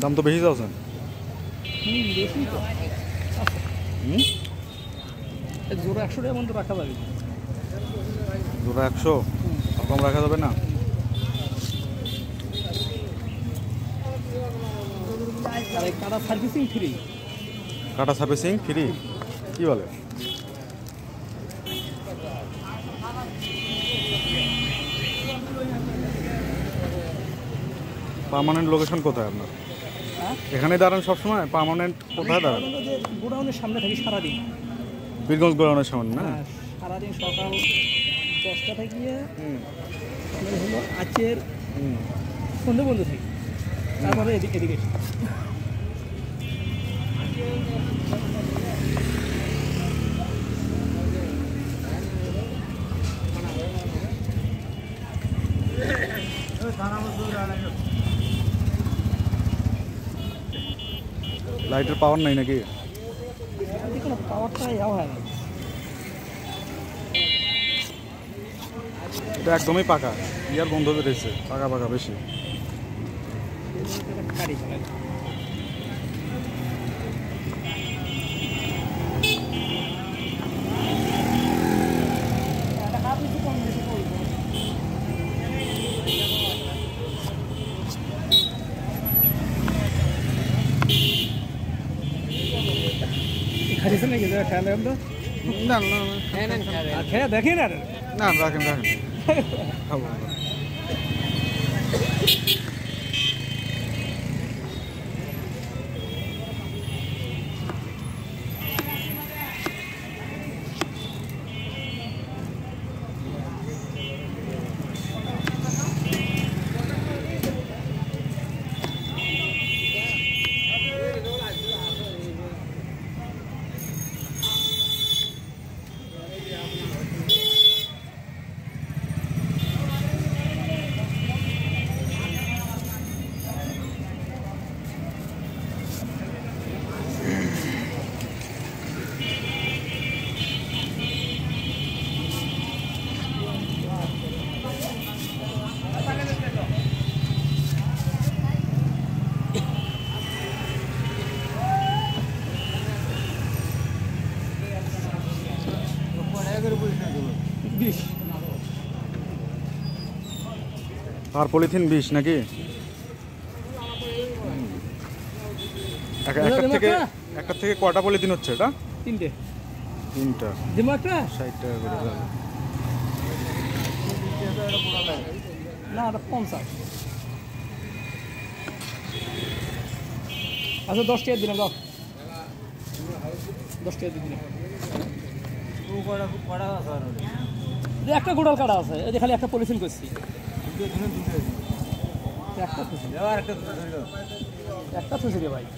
দাম তো বেশি চাচ্ছেন। বেশি তো জোড়া 100 টাকা মতো রাখা যাবে। জোড়া 100, কম রাখা যাবে না? কাটা সার্ভিসিং ফ্রি। কাটা সার্ভিসিং ফ্রি? কি বলে? পার্মানেন্ট লোকেশন কোথায় আপনার? এখানে দাঁড়ান সবসময়? পার্মানেন্ট কোথায় দাঁড়ান? গোডাউনের সামনে থাকি সারাদিন। বীরগঞ্জ গোডাউনের সামনে না? সারাদিন সকাল 10টা থেকে হলো আজকের সন্ধ্যে বন্ধ থাকি, তারপরে এদিকে লাইটের পাওয়ার নাই নাকি? কোনো পাওয়ারটা হয় না, এটা একদমই পাকা, ইয়ার বন্ধ বেরিয়েছে, পাকা পাকা বেশি। খাইছে নাকি খেয়াল তো? না খেয়ে দেখি না, না রাখেন খাবো। আর পলিথিন 20 নাকি? একটা থেকে কয়টা পলিথিন হচ্ছে এটা? তিনটা। 60 টাকা করে। না 50। আচ্ছা 10 টাকা দিলাম, 10 টাকা দিলাম। একটা গোড়াল কাটা আছে, এই যে খালি একটা পলিথিন করছি। একটা খুশি রে ভাই।